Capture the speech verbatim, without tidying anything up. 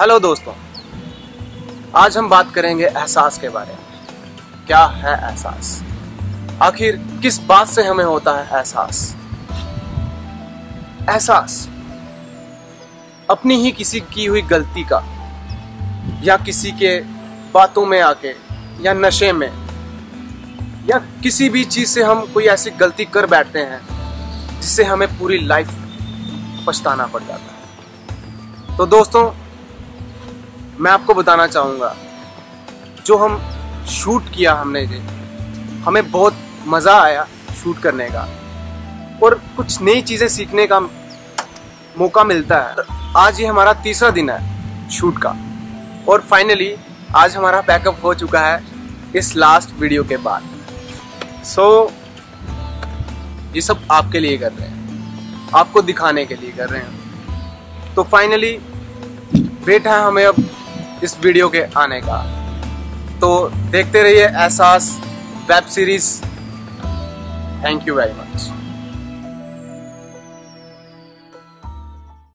Hello दोस्तों, आज हम बात करेंगे एहसास के बारे में। क्या है एहसास? आखिर किस बात से हमें होता है एहसास? एहसास अपनी ही किसी की हुई गलती का, या किसी के बातों में आके, या नशे में, या किसी भी चीज से हम कोई ऐसी गलती कर बैठते हैं जिससे हमें पूरी लाइफ पछताना पड़ जाता है। तो दोस्तों, मैं आपको बताना चाहूँगा, जो हम शूट किया हमने जो हमें बहुत मज़ा आया शूट करने का, और कुछ नई चीज़ें सीखने का मौका मिलता है। आज ये हमारा तीसरा दिन है शूट का, और फाइनली आज हमारा पैकअप हो चुका है इस लास्ट वीडियो के बाद। सो so, ये सब आपके लिए कर रहे हैं, आपको दिखाने के लिए कर रहे हैं। तो फाइनली वेट है हमें अब इस वीडियो के आने का। तो देखते रहिए Ehsaas web series. Thank you very much.